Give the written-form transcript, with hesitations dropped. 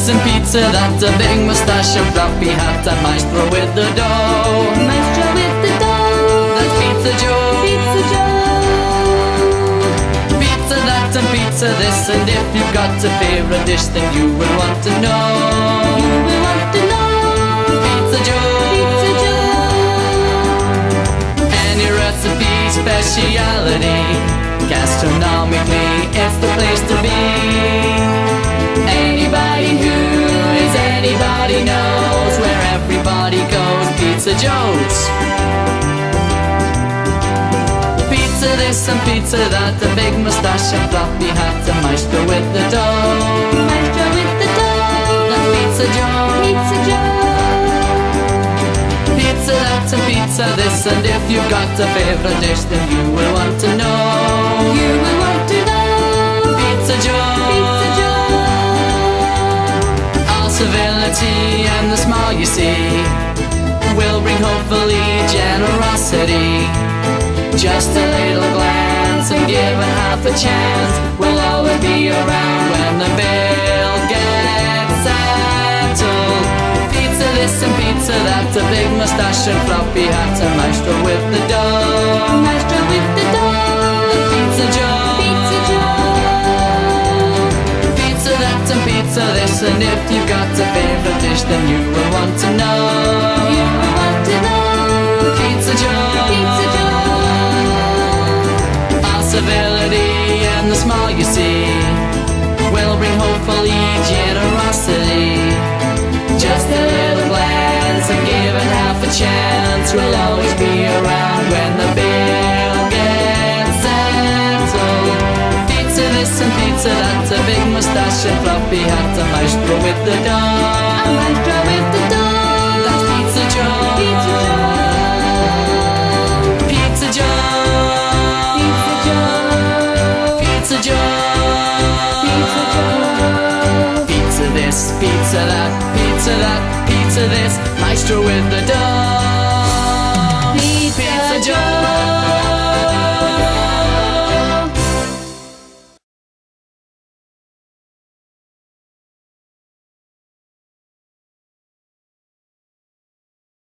this and pizza that, a big moustache and floppy hat, and maestro with the dough. Maestro with the dough. That's Pizza Joe. Pizza Joe. Pizza that and pizza this, and if you've got a favorite dish, then you will want to know. You will want to know. Pizza Joe. Pizza Joe. Any recipe, speciality, gastronomically, it's the place to be. Anybody who is anybody knows where everybody goes, Pizza Joe's. Pizza this and pizza that, a big moustache and floppy hat, a maestro with the dough. Maestro with the dough. That's Pizza Joe. Pizza Joe. Pizza that and pizza this, and if you've got a favorite dish, then you will want to know. You will want to know. Pizza Joe. Pizza Joe. All civility and the small you see will bring hopefully generosity. Just a little glance and given half a chance, we'll always be around when the bill gets settled. Pizza this and pizza that, a big moustache and floppy hat, and maestro with the dough. Maestro with the dough. The Pizza Joe. Pizza Joe. Pizza that and pizza this, and if you've got a favorite dish, then you will want to know. You will want to know. Pizza Joe. Pizza Joe. Civility and the small you see will bring hopefully generosity. Just a little glance and given half a chance, we'll always be around when the bill gets settled. Pizza this and pizza that, a big moustache and floppy hat, a maestro with the dough. A maestro with the dough. That's Pizza Joe. Pizza Joe. Pizza Joe. Pizza Joe. Pizza Joe. Pizza this, pizza that, pizza that, pizza this, maestro with the dough.